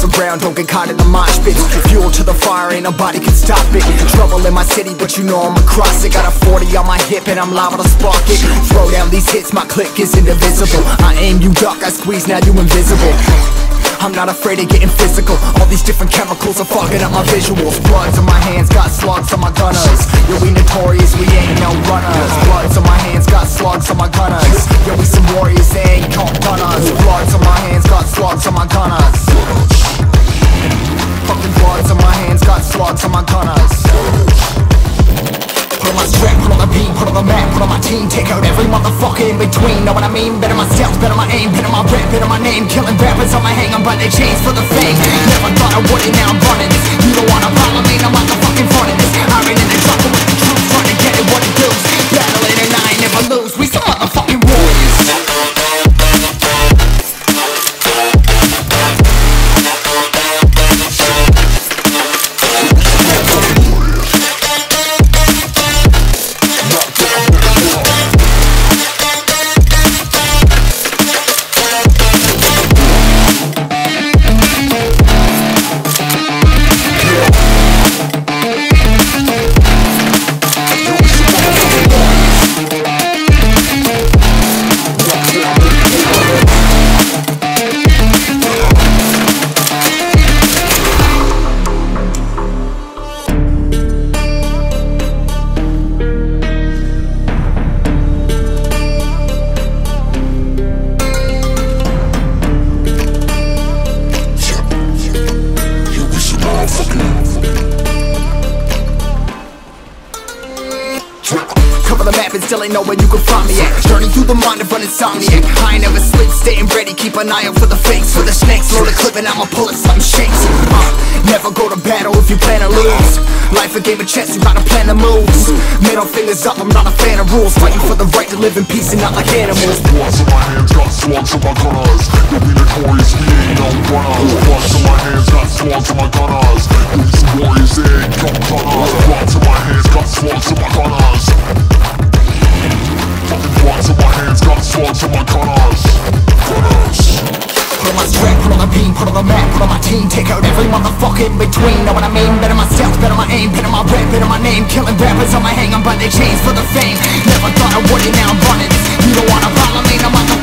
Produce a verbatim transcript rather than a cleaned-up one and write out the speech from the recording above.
ground, don't get caught in the mosh pit. Fuel to the fire, ain't nobody can stop it. Trouble in my city, but you know I'm across it. Got a forty on my hip and I'm liable to spark it. Throw down these hits, my click is indivisible. I aim, you duck, I squeeze, now you invisible. I'm not afraid of getting physical. All these different chemicals are fogging up my visuals. Bloods on my hands, got slugs on my gunners. Yo, we notorious, we ain't no runners. Bloods on my hands, got slugs on my gunners. Yo, we some warriors, they ain't called gunners. Bloods on my hands, got slugs on my gunners. Fucking bloods on my hands, got slugs on my gunners. Put on my strap, put on the beam, put on the map, put on my team. Take out every motherfucker in between. Know what I mean? Better myself, better my aim, better my rap, better my name. Killing rappers on my hang, I'm by their chains for the fame. Never thought I would it, now I'm running this. You don't wanna follow me, no motherfucking front of this. I ran in the jungle with the troops, trying to get it what it does. Battling and I ain't never lose, we some motherfucking warriors. Still ain't know where you can find me at. Journey through the mind of an insomniac. I ain't never sleep, staying ready, keep an eye out for the fakes. For the snakes, load the clip and I'ma pull it, something shakes. uh, Never go to battle if you plan to lose. Life a game of chess, you gotta plan the moves. Middle fingers up, I'm not a fan of rules. Fighting for the right to live in peace and not like animals. Bloods in my hands, got slugs in my gunners. You'll be notorious, we ain't no runners. Bloods in my hands, got slugs in my gunners. You'll be some warriors, they ain't no gunners. Bloods in my hands, got slugs in my gunners. Fucking bloods in my hands, got slugs in my gunners. Gunners. Put on my strap, put on the beam, put on the map, put on my team. Take out every motherfucker in between. Know what I mean? Better myself, better my aim, better my rap, better my name. Killing rappers on my hang, I'm by their chains for the fame. Never thought I would it, now I'm running this. You don't wanna follow me, no motherfucker.